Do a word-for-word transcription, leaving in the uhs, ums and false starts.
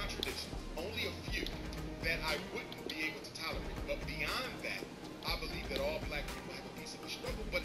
contradictions, only a few that I wouldn't be able to tolerate. But beyond that, I believe that all black people have a piece of the struggle. But